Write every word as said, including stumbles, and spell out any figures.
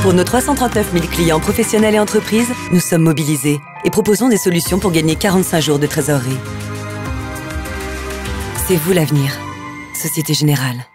Pour nos trois cent trente-neuf mille clients professionnels et entreprises, nous sommes mobilisés et proposons des solutions pour gagner quarante-cinq jours de trésorerie. C'est vous l'avenir. Société Générale.